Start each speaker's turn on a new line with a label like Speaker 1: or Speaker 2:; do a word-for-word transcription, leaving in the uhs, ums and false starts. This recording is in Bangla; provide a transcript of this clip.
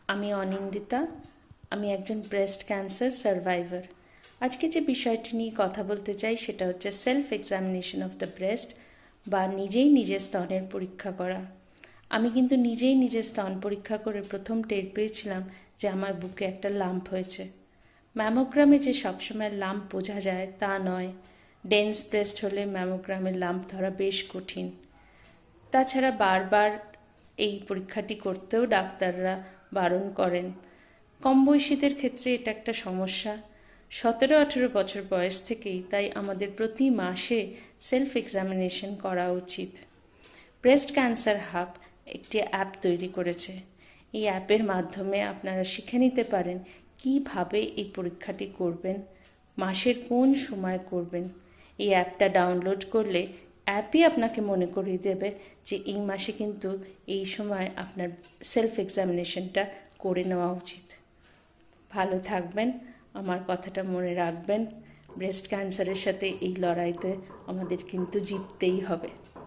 Speaker 1: আমি অনিন্দিতা। আমি একজন ব্রেস্ট ক্যান্সার সার্ভাইভার। আজকে যে বিষয়টি নিয়ে কথা বলতে চাই সেটা হচ্ছে self examination of the breast বা নিজেই নিজের স্তনের পরীক্ষা করা। আমি কিন্তু নিজেই নিজের স্তন পরীক্ষা করে প্রথম টের পেয়েছিলাম যে আমার বুকে একটা লাম্প হয়েছে। ম্যামোগ্রামে যে সবসময় লাম্প বোঝা যায় তা নয়। ডেন্স ব্রেস্ট হলে ম্যামোগ্রামের লাম্প ধরা বেশ কঠিন। তাছাড়া বারবার এই পরীক্ষাটি করতেও ডাক্তাররা বারণ করেন। কম বয়সীদের ক্ষেত্রে এটা একটা সমস্যা। সতেরো আঠেরো বছর বয়স থেকেই তাই আমাদের প্রতি মাসে সেলফ এক্সামিনেশন করা উচিত। ব্রেস্ট ক্যান্সার হাব একটি অ্যাপ তৈরি করেছে। এই অ্যাপের মাধ্যমে আপনারা শিখে নিতে পারেন কিভাবে এই পরীক্ষাটি করবেন, মাসের কোন সময় করবেন। এই অ্যাপটা ডাউনলোড করলে অ্যাপই আপনাকে মনে করিয়ে দেবে যে এই মাসে কিন্তু এই সময় আপনার সেলফ এক্সামিনেশনটা করে নেওয়া উচিত। ভালো থাকবেন, আমার কথাটা মনে রাখবেন। ব্রেস্ট ক্যান্সারের সাথে এই লড়াইতে আমাদের কিন্তু জিততেই হবে।